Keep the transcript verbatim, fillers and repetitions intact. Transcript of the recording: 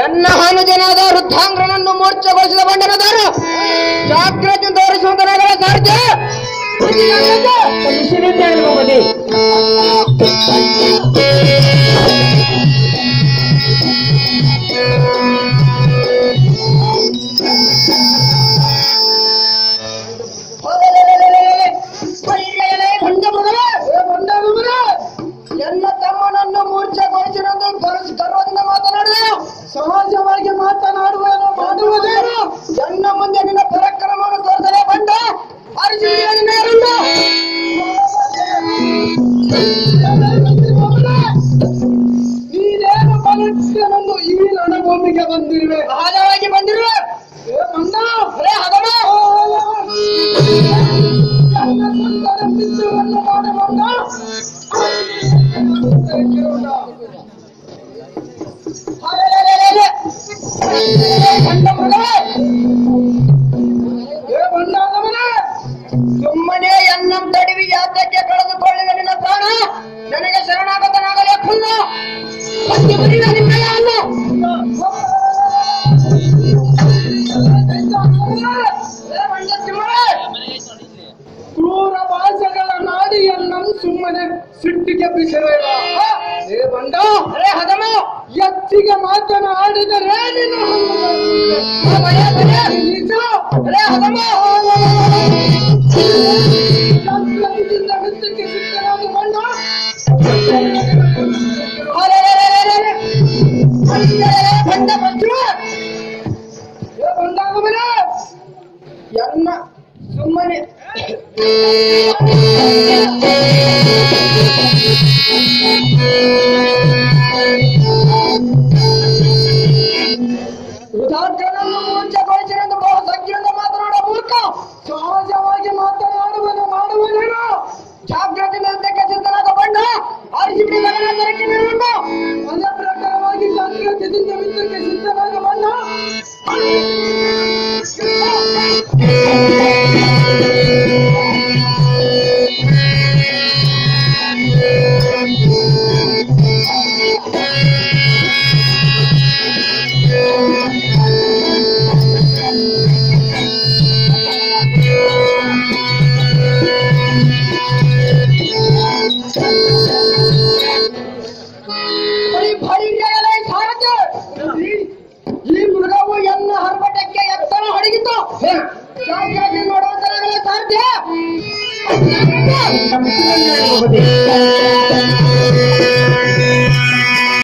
ಎನ್ನ ಹಾನುಜನಾದ ವೃದ್ಧಾಂಗ್ರನನ್ನು ಮೂರ್ಛೆಗೊಳಿಸಿದ ಬಂಡನದಾರು ಜಾಗ್ರತೆ ತೋರಿಸುವಂತನಾಗಲ ಸಾರ್ಥ ಎನ್ನ ತಮ್ಮನನ್ನು ಮೂರ್ಛೆಗೊಳಿಸಿದಂದು ಗರ್ವದಿಂದ ಮಾತನಾಡಿದ ಸಹಜವಾಗಿ ಮಾತನಾಡುವನು ಮಾಡುವುದೇನು ಎನ್ನ ಮುಂದೆ ನಿನ್ನ ಪರಾಕ್ರಮವನ್ನು ತೋರಿಸಲೇ ಬಂದ ನೀನೇನು ಬಲಕ್ಕೆ ಈ ರಣಭೂಮಿಗೆ ಬಂದಿರುವೆ ಸಹಜವಾಗಿ ಬಂದಿರುವೆ ಬಂದ ಹಗಮ ಸುಮ್ಮನೆ ಎನ್ನಂ ತಡಿವಿ ಯಾತಕ್ಕೆ ಕಳೆದುಕೊಳ್ಳುವ ನಿನ್ನ ಪ್ರಾಣ ನನಗೆ ಶರಣಾಗತನಾಗಲೇ ಕುಲ್ಲ ಕ್ರೂರ ಭಾಷೆಗಳ ನಾಡಿ ಎನ್ನಂ ಸುಮ್ಮನೆ ಸಿಟ್ಟಿಗೆ ಬಿಸಿರೇವ ಏ ಬಂಡ ಅರೇ ಹದಮ ಎತ್ತಿಗೆ ಮಾತನಾಡಿದರೆ ನಿನ್ನ ನಿಜ ಅರೇ ಹದಮ ಮಿತ್ತಕ್ಕೆ ಸಿದ್ಧನಾದ ಬಂಡ ಬಂಡ ಬಂದ್ರು ಏ ಬಂಡಾಗಮನ ಎನ್ನ ಸುಮ್ಮನೆ ವೃದ್ಧಾಂಗ್ರನನ್ನು ಮೂರ್ಛೆಗೊಳಿಸಿರೆಂದು ಬಹು ಸಂಖ್ಯೆಯಿಂದ ಮಾತನಾಡುವ ಮೂರ್ಖ ಸಹಜವಾಗಿ ಮಾತನಾಡುವನು ಮಾಡುವನೇನು ಜಾಗ್ರತೆಯಿಂದ ಯುದ್ಧಕ್ಕೆ ಸಿದ್ಧನಾದ ಬಂಡ ಆರಿಸಿಬಿಡಿ ಲಗ್ನ ತರಕ್ಕೆ ನಿಲ್ಲುಂಡು ಅದೇ ಪ್ರಕಾರವಾಗಿ ಜಾಗ್ರತೆಯಿಂದ ಯುದ್ಧಕ್ಕೆ ಸಿದ್ಧನಾದ ಬಂಡ ಈ ಮೃಗವು ಎನ್ನ ಹರ್ಬಟಕ್ಕೆ ಎತ್ತರ ಹೊಡಗಿತ್ತು ನೋಡುವಂತರಾಗಲೇ ಸಾಧ್ಯ